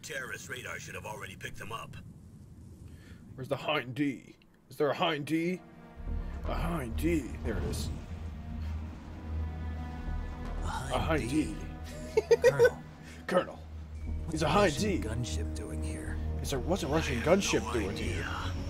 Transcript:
terrorist radar should have already picked them up. Where's the Hind D? Is there a Hind D? A Hind D. There it is. A Hind D. Colonel. Colonel. What's He's a Hind D. Russian gunship doing here? What's a Russian gunship doing here?